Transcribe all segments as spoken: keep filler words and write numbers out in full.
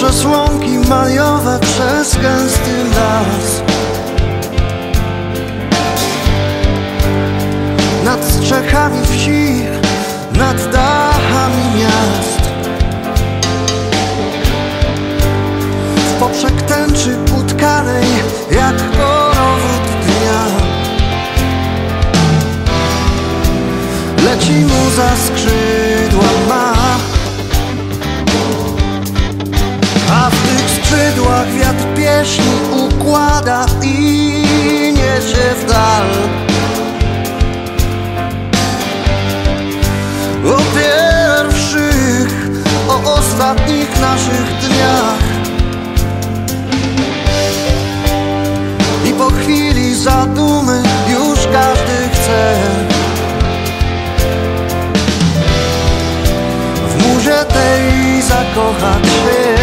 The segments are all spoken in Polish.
Przez łąki majowe, przez gęsty las, nad strzechami wsi, nad dachami miast. W poprzek tęczy utkanej jak korowód dnia leci mu za skrzydła ma, a w tych skrzydłach wiatr pieśni układa i niesie w dal. O pierwszych, o ostatnich naszych dniach i po chwili zadumy już każdy chce w murze tej zakochać się.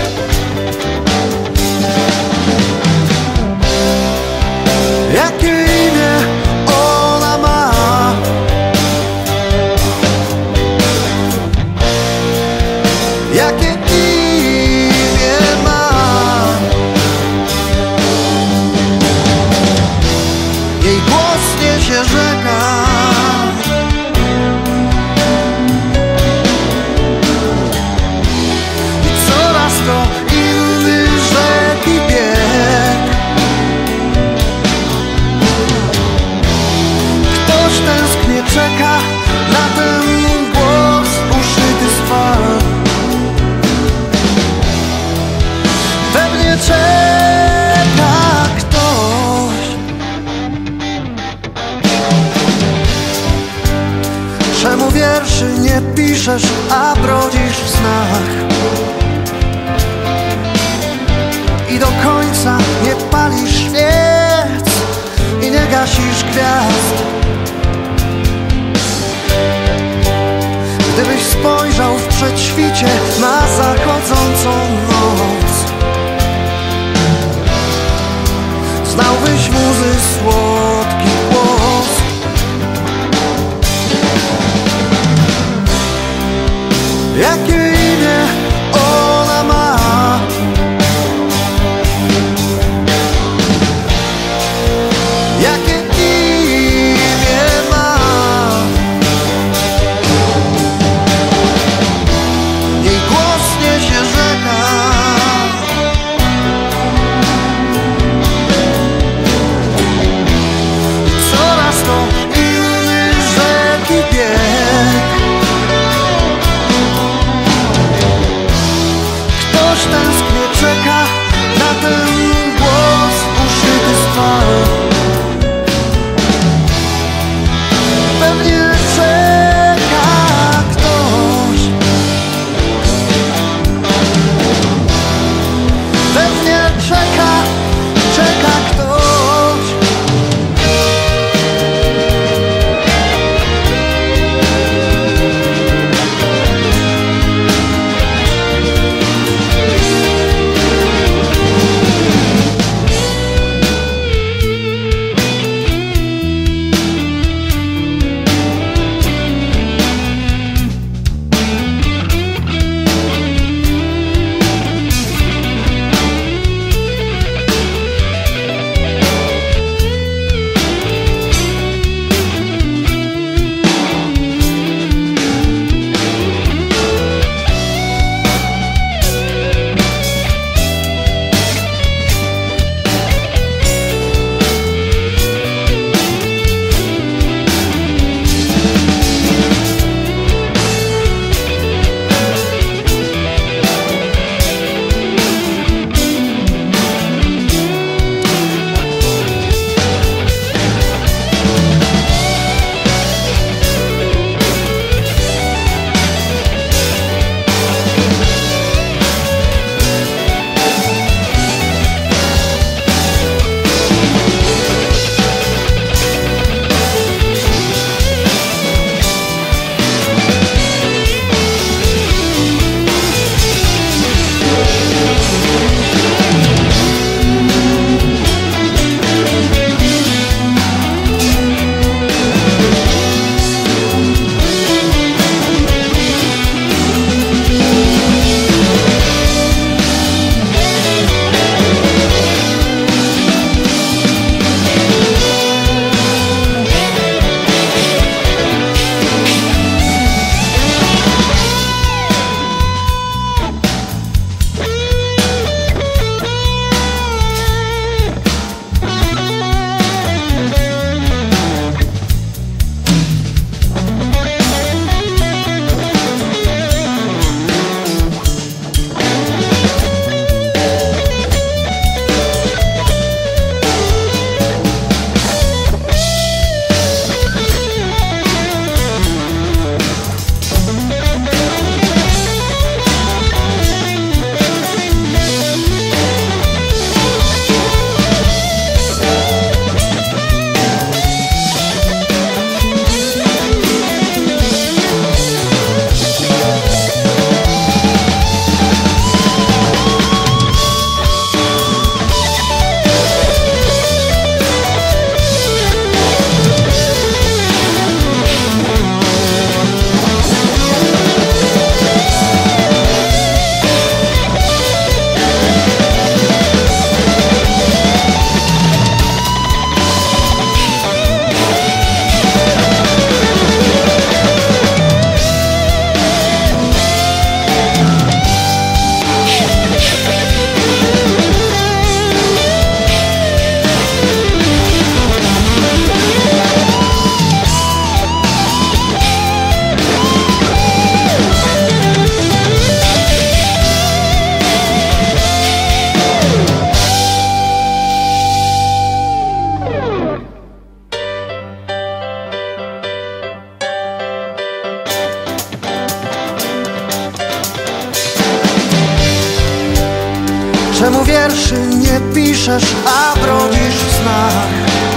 Jakie imię ona ma? Jakie imię ma? Jej głos niesie rzeka, i coraz to inny rzeki bieg. Ktoś tęsknie czeka na ten głos uszyty z fal. Pewnie czeka ktoś. Czemu wierszy nie piszesz, a brodzisz w snach i do końca nie palisz świec i nie gasisz gwiazd? Gdybyś spojrzał w przedświcie na zachodzącą noc, znałbyś muzy słodki głos. Jakie imię ona ma? Jakie imię ma? Jej głos niesie rzeka, coraz to inny rzeki bieg. Ktoś tęsknie czeka na ten głos uszyty z fal. Pewnie czeka ktoś. Pewnie czeka, czeka ktoś. wierszy nie piszesz, a brodzisz w snach.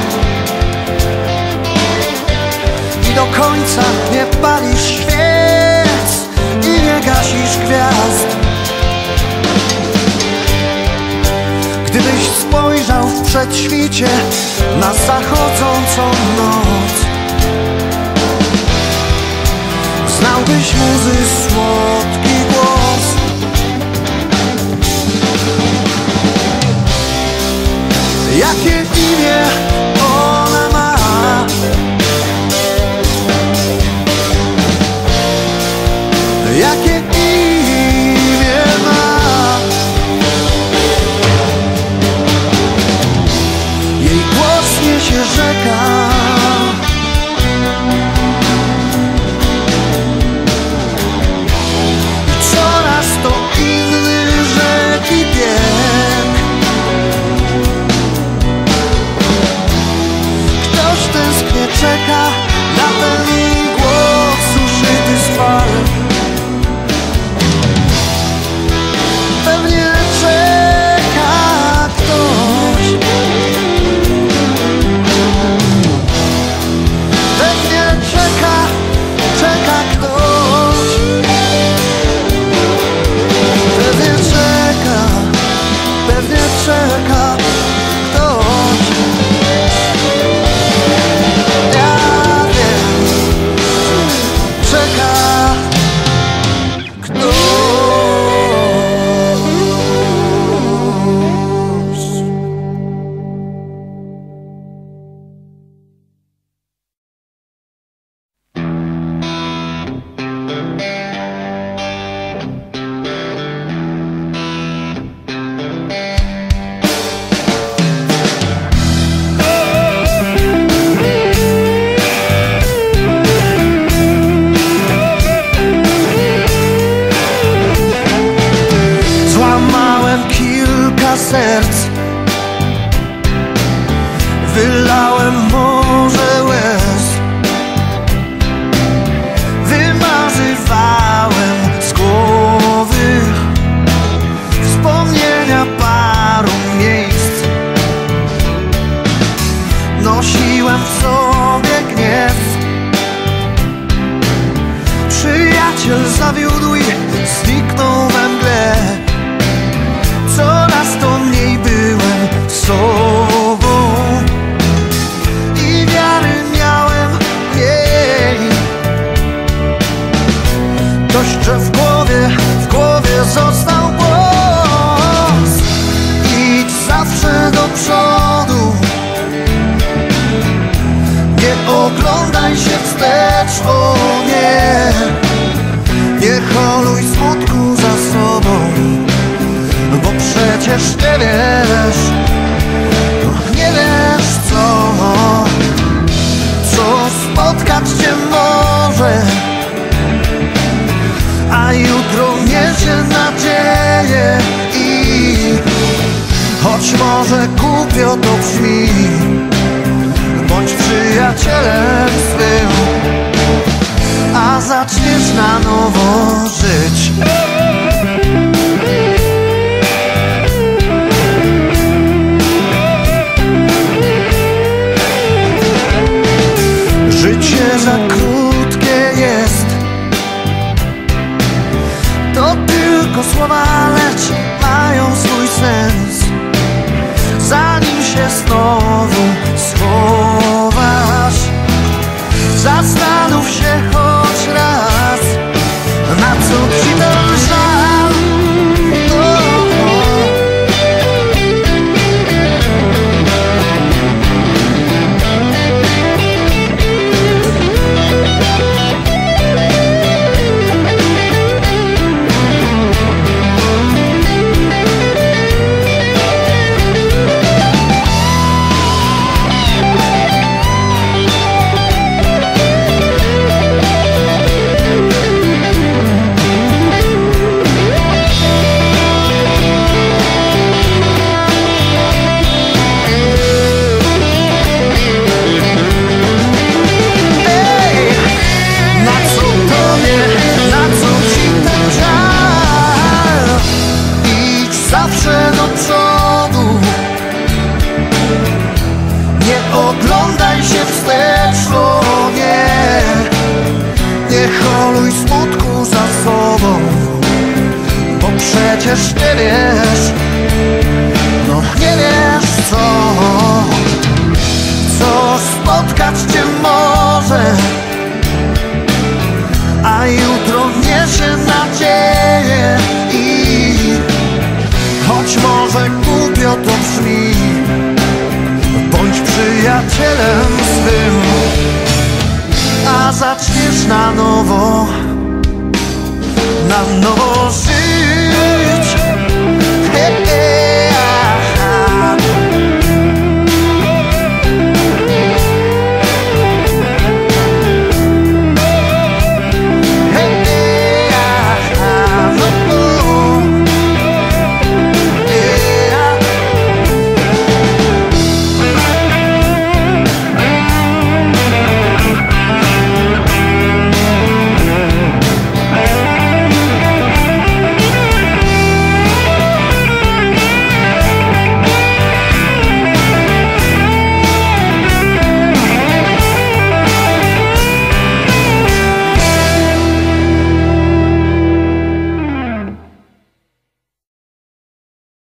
I do końca nie palisz świec i nie gasisz gwiazd. Gdybyś spojrzał w przedświcie na zachodzącą noc, znałbyś muzy słodki głos. Jakie imię ona ma? Jakie imię ma? Jej głos niesie rzeka. Coraz to inny rzeki bieg. Ktoś tęsknie czeka na ten jej głos uszyty z fal. Pewnie czeka ktoś. Pewnie czeka, czeka ktoś. Pewnie czeka, pewnie czeka ktoś. Ja wiem, czeka ktoś. Złamałem kilka serc, wylałem morze łez, wymazywałem z głowy wspomnienia paru miejsc. Nosiłem w sobie gniew. Przyjaciel zawiódł i zniknął we mgle. Coraz to mniej byłem sobą i wiary miałem mniej. Dość, że w głowie, w głowie został głos. Idź zawsze do przodu, nie oglądaj się wstecz, o nie. Nie holuj smutku za sobą, bo przecież nie wiesz, nie wiesz co, co spotkać cię może. A jutro niesie nadzieję i choć może głupio to brzmi, bądź przyjacielem swym, a zaczniesz na nowo żyć. Życie za krótkie jest, to tylko słowa, lecz mają swój sens. Zanim się znowu schowasz, zastanów się choć raz, na co ci ten żal. Oh, oh. przecież nie wiesz, no nie wiesz co, co spotkać cię może, a jutro niesie nadzieję. I choć może głupio to brzmi, bądź przyjacielem swym, a zaczniesz na nowo, na nowo żyć.